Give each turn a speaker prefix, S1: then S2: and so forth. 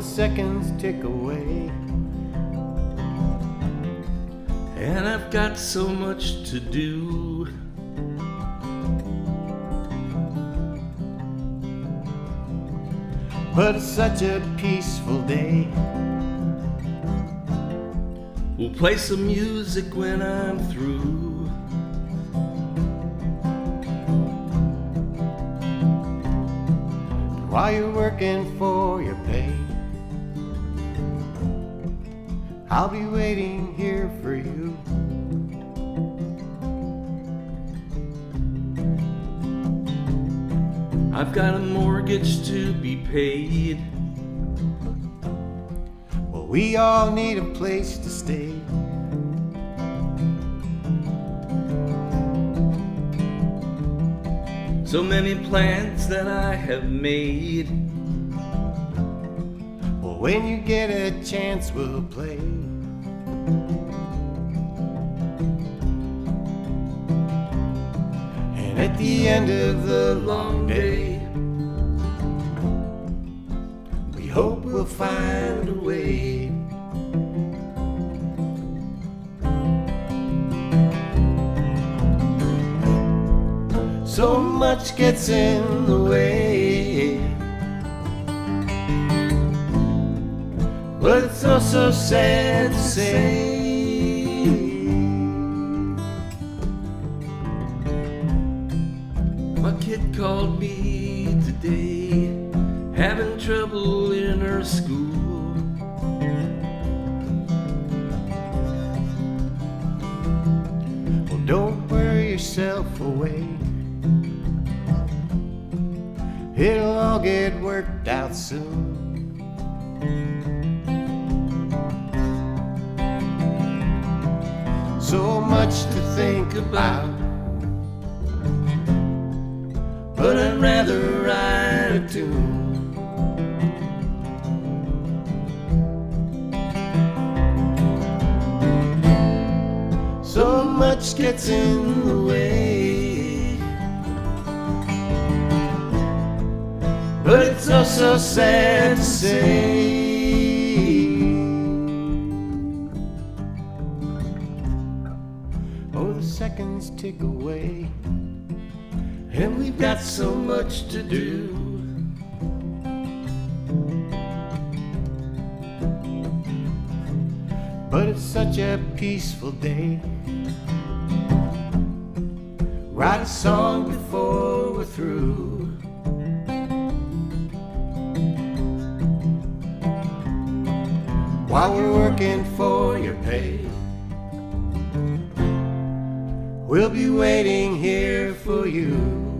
S1: the seconds tick away,
S2: and I've got so much to do.
S1: But it's such a peaceful day.
S2: We'll play some music when I'm through.
S1: While you're working for your pay, I'll be waiting here for you.
S2: I've got a mortgage to be paid.
S1: Well, we all need a place to stay.
S2: So many plans that I have made.
S1: Well, when you get a chance, we'll play. And at the end of the long day, we hope we'll find a way. So much gets in the way, but it's also sad to say.
S2: My kid called me today, having trouble in her school.
S1: Well, don't worry yourself away, it'll all get worked out soon. So much to think about, but I'd rather write a tune. So much gets in the way, but it's also sad to say. Oh, the seconds tick away, and we've got so much to do. But it's such a peaceful day. Write a song before we're through. While we're working for your pay, we'll be waiting here for you.